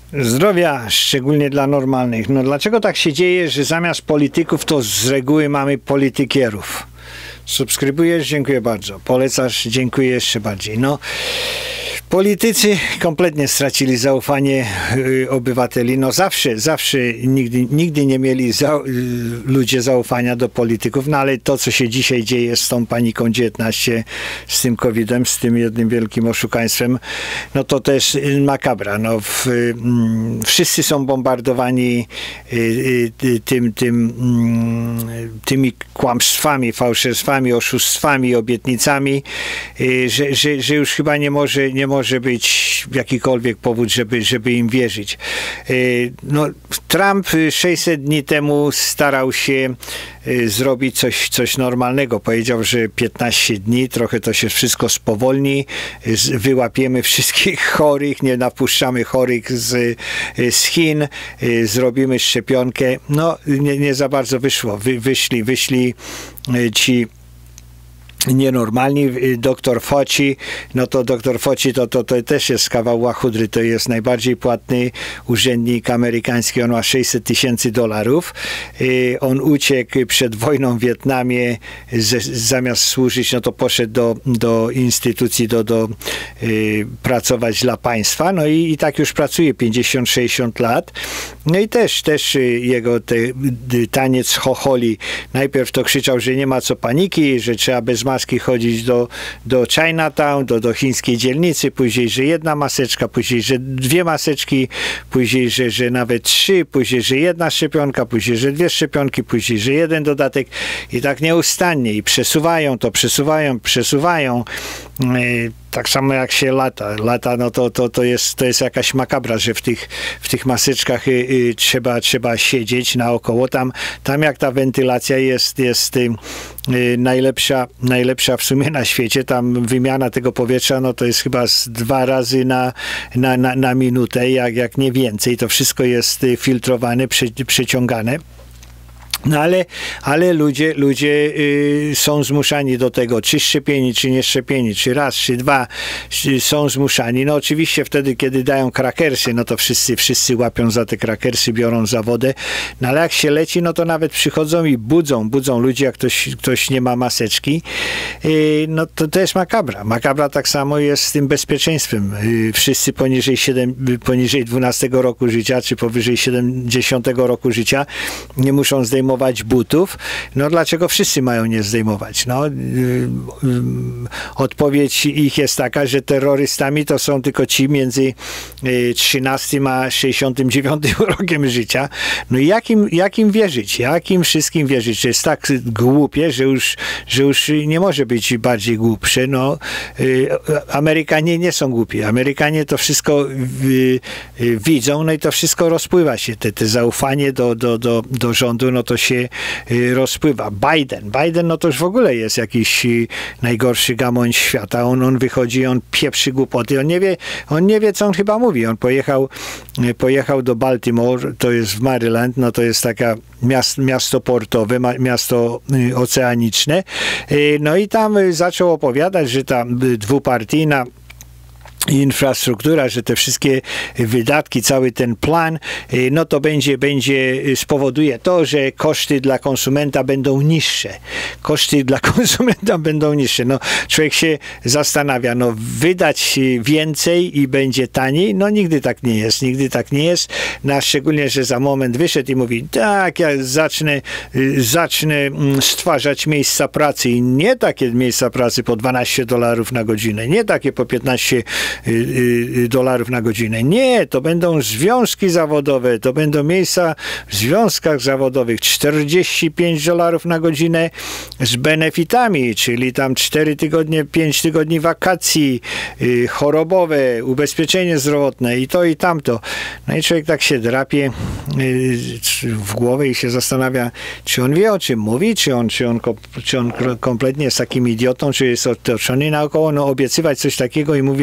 Zdrowia, szczególnie dla normalnych. No dlaczego tak się dzieje, że zamiast polityków to z reguły mamy politykierów? Subskrybujesz? Dziękuję bardzo. Polecasz? Dziękuję jeszcze bardziej. No, politycy kompletnie stracili zaufanie obywateli. No zawsze nigdy nie mieli ludzie zaufania do polityków, no ale to, co się dzisiaj dzieje z tą paniką 19, z tym COVID-em, z tym jednym wielkim oszukaństwem, no to też makabra. No, wszyscy są bombardowani tymi kłamstwami, fałszerstwami, oszustwami, obietnicami, że już chyba nie może być jakikolwiek powód, żeby im wierzyć. No, Trump 600 dni temu starał się zrobić coś normalnego. Powiedział, że 15 dni, trochę to się wszystko spowolni, wyłapiemy wszystkich chorych, nie napuszczamy chorych z Chin, zrobimy szczepionkę. No, nie za bardzo wyszło. Wyszli ci nienormalni. Doktor Fauci, no to doktor Fauci to też jest kawał łachudry, to jest najbardziej płatny urzędnik amerykański, on ma $600,000. On uciekł przed wojną w Wietnamie, zamiast służyć, no to poszedł do instytucji, pracować dla państwa, no i tak już pracuje 50-60 lat. No i też jego taniec chocholi. Najpierw to krzyczał, że nie ma co paniki, że trzeba bez maski chodzić do Chinatown, do chińskiej dzielnicy, później, że jedna maseczka, później, że 2 maseczki, później, że nawet 3, później, że 1 szczepionka, później, że 2 szczepionki, później, że 1 dodatek i tak nieustannie i przesuwają. Tak samo jak się lata, no to jest jakaś makabra, że w tych maseczkach trzeba siedzieć naokoło. Tam jak ta wentylacja jest najlepsza w sumie na świecie, tam wymiana tego powietrza, no to jest chyba z 2 razy na minutę, jak nie więcej. To wszystko jest filtrowane, przeciągane. No ale ludzie są zmuszani do tego, czy szczepieni, czy nie szczepieni, czy raz, czy 2 są zmuszani. No oczywiście wtedy, kiedy dają krakersy, no to wszyscy łapią za te krakersy, biorą za wodę. No ale jak się leci, no to nawet przychodzą i budzą ludzi, jak ktoś nie ma maseczki. No to jest makabra. Makabra tak samo jest z tym bezpieczeństwem. Wszyscy poniżej 12 roku życia, czy powyżej 70 roku życia nie muszą zdejmować butów. No dlaczego wszyscy mają nie zdejmować? No, odpowiedź ich jest taka, że terrorystami to są tylko ci między 13 a 69 rokiem życia. No i jak im wierzyć? Jak im wszystkim wierzyć? Że jest tak głupie, że już nie może być bardziej głupsze. No, Amerykanie nie są głupi. Amerykanie to wszystko widzą, no i to wszystko rozpływa się. Te zaufanie do rządu, no to się rozpływa. Biden, no to już w ogóle jest jakiś najgorszy gamoń świata. On wychodzi, on pieprzy głupoty. On nie wie, co on chyba mówi. On pojechał do Baltimore, to jest w Maryland, no to jest taka miasto portowe, miasto oceaniczne. No i tam zaczął opowiadać, że ta dwupartyjna infrastruktura, że te wszystkie wydatki, cały ten plan, no to spowoduje to, że koszty dla konsumenta będą niższe. No, człowiek się zastanawia, no wydać więcej i będzie taniej? No nigdy tak nie jest. No, szczególnie, że za moment wyszedł i mówi, tak, ja zacznę stwarzać miejsca pracy i nie takie miejsca pracy po $12 na godzinę, nie takie po $15 na godzinę. Nie, to będą związki zawodowe, to będą miejsca w związkach zawodowych, $45 na godzinę z benefitami, czyli tam 4 tygodnie, 5 tygodni wakacji, chorobowe, ubezpieczenie zdrowotne i to i tamto. No i człowiek tak się drapie w głowę i się zastanawia, czy on wie, o czym mówi, czy on kompletnie jest takim idiotą, czy jest otoczony naokoło, no obiecywać coś takiego i mówić,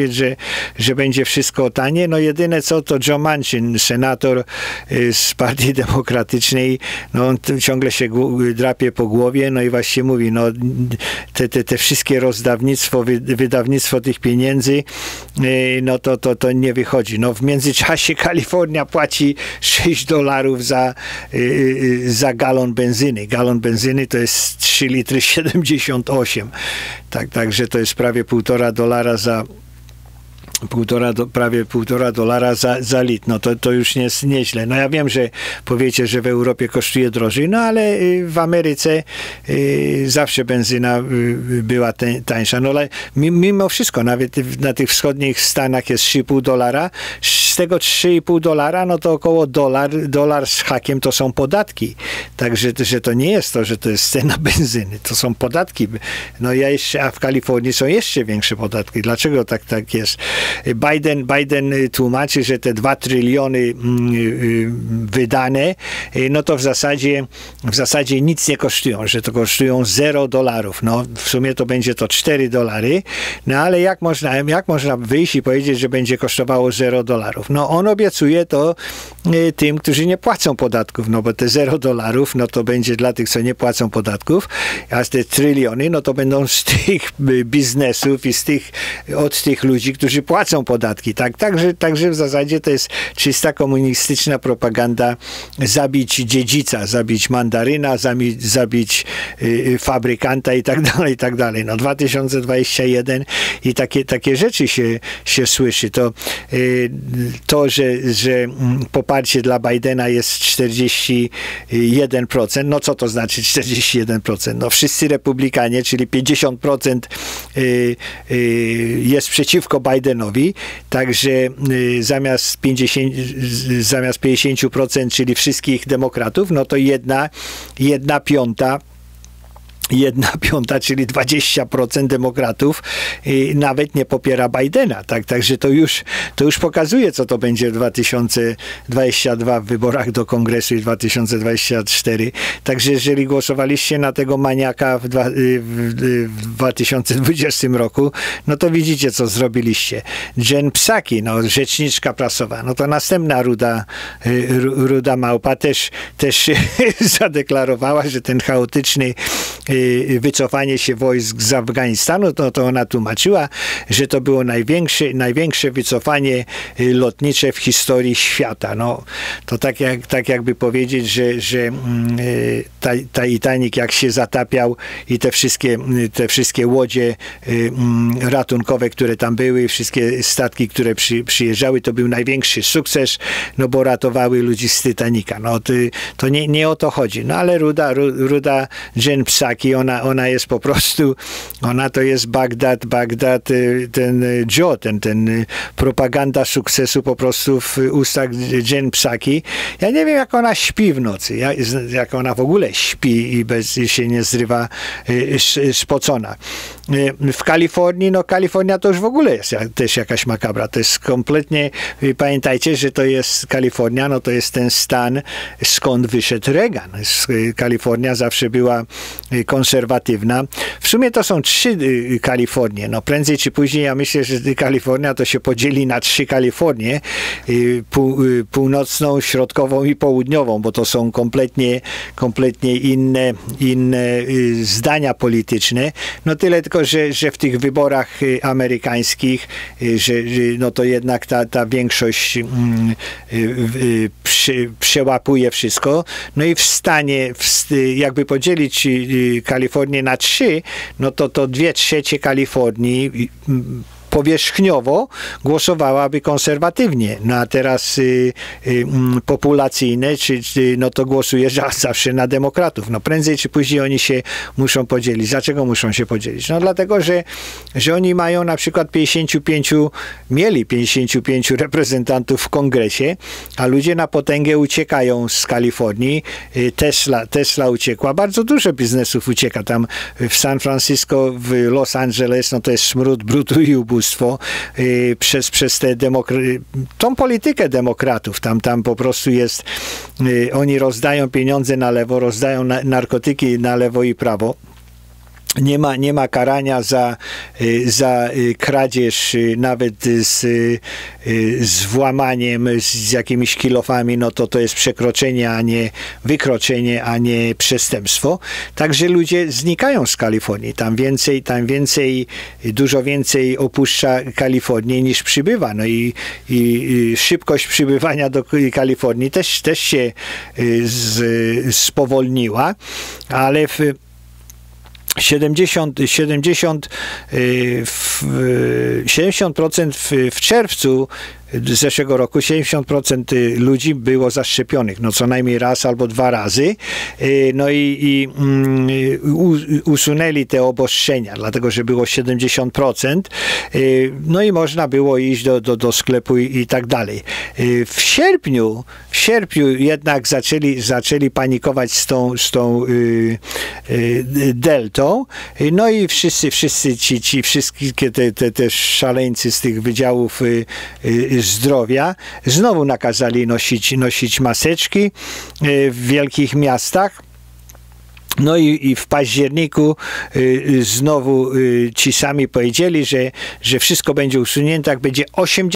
że będzie wszystko tanie. No jedyne co, to Joe Manchin, senator z Partii Demokratycznej, no on ciągle się drapie po głowie, no i właśnie mówi, no te wszystkie wydawnictwo tych pieniędzy, no to nie wychodzi. No w międzyczasie Kalifornia płaci $6 za galon benzyny. Galon benzyny to jest 3 litry 78. Także to jest prawie $1,5 prawie $1,5 za litr. No to już jest nieźle. No ja wiem, że powiecie, że w Europie kosztuje drożej, no ale w Ameryce zawsze benzyna była tańsza. No ale mimo wszystko, nawet na tych wschodnich Stanach jest $3,5. Z tego $3,5, no to około dolar z hakiem to są podatki. Także że to nie jest to, że to jest cena benzyny. To są podatki. No a w Kalifornii są jeszcze większe podatki. Dlaczego tak jest? Biden tłumaczy, że te 2 tryliony wydane, no to w zasadzie nic nie kosztują, że to kosztują $0. No w sumie to będzie to $4. No ale jak można wyjść i powiedzieć, że będzie kosztowało $0? No on obiecuje to tym, którzy nie płacą podatków, no bo te $0, no to będzie dla tych, co nie płacą podatków, a te tryliony, no to będą z tych biznesów i od tych ludzi, którzy płacą podatki. Także w zasadzie to jest czysta komunistyczna propaganda, zabić dziedzica, zabić mandaryna, zabić fabrykanta i tak dalej. No 2021 i takie rzeczy się słyszy. To, że poparcie dla Bidena jest 41%. No co to znaczy 41%? No wszyscy republikanie, czyli 50% jest przeciwko Bidenowi, także zamiast 50%, czyli wszystkich demokratów, no to jedna piąta, czyli 20% demokratów nawet nie popiera Bidena. Także to już pokazuje, co to będzie w 2022 w wyborach do Kongresu i 2024. Także jeżeli głosowaliście na tego maniaka w 2020 roku, no to widzicie, co zrobiliście. Jen Psaki, no, rzeczniczka prasowa, no to następna ruda małpa też zadeklarowała, że ten chaotyczny wycofanie się wojsk z Afganistanu, to ona tłumaczyła, że to było największe wycofanie lotnicze w historii świata. No, to tak jakby powiedzieć, że Titanic jak się zatapiał i te wszystkie łodzie ratunkowe, które tam były, wszystkie statki, które przyjeżdżały, to był największy sukces, no bo ratowały ludzi z Titanica. No, to nie o to chodzi. No ale ruda Jen Psaki, ona jest po prostu, ona to jest Bagdad, ten Joe, ten propaganda sukcesu po prostu w ustach Jen Psaki. Ja nie wiem, jak ona śpi w nocy, jak ona w ogóle śpi i się nie zrywa spocona. W Kalifornii, no Kalifornia to już w ogóle jest też jakaś makabra. To jest kompletnie, pamiętajcie, że to jest Kalifornia, no to jest ten stan, skąd wyszedł Reagan. Kalifornia zawsze była konserwatywna. W sumie to są 3 Kalifornie. No prędzej czy później ja myślę, że Kalifornia to się podzieli na 3 Kalifornie. Północną, środkową i południową, bo to są kompletnie inne zdania polityczne. No tyle tylko, że w tych wyborach amerykańskich, że no to jednak ta większość przełapuje wszystko. No i w stanie, jakby podzielić Kalifornię na 3, no to 2/3 Kalifornii powierzchniowo głosowałaby konserwatywnie, no a teraz populacyjne, no to głosuje zawsze na demokratów. No prędzej czy później oni się muszą podzielić. Dlaczego muszą się podzielić? No dlatego, że oni mają na przykład mieli 55 reprezentantów w kongresie, a ludzie na potęgę uciekają z Kalifornii. Tesla uciekła. Bardzo dużo biznesów ucieka. Tam w San Francisco, w Los Angeles, no to jest smród, brudu i ubóstwo. Przez tą politykę demokratów. Tam po prostu jest, oni rozdają pieniądze na lewo, rozdają narkotyki na lewo i prawo. Nie ma karania za kradzież, nawet z włamaniem, z jakimiś kilofami, no to jest przekroczenie, a nie wykroczenie, a nie przestępstwo. Także ludzie znikają z Kalifornii. Tam dużo więcej opuszcza Kalifornię niż przybywa. No i szybkość przybywania do Kalifornii też się spowolniła, ale 70% w czerwcu zeszłego roku 70% ludzi było zaszczepionych, no co najmniej raz albo 2 razy, no i usunęli te obostrzenia, dlatego że było 70%, no i można było iść do sklepu i tak dalej. W sierpniu jednak zaczęli panikować z tą deltą, no i wszyscy ci wszystkie te szaleńcy z tych wydziałów zdrowia znowu nakazali nosić maseczki w wielkich miastach. No i w październiku znowu ci sami powiedzieli, że wszystko będzie usunięte, jak będzie 80